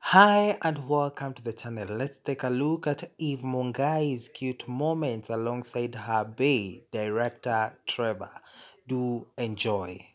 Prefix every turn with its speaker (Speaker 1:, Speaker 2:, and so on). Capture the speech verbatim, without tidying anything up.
Speaker 1: Hi and welcome to the channel. Let's take a look at Eve Mungai's cute moments alongside her bae director Trevor. Do enjoy.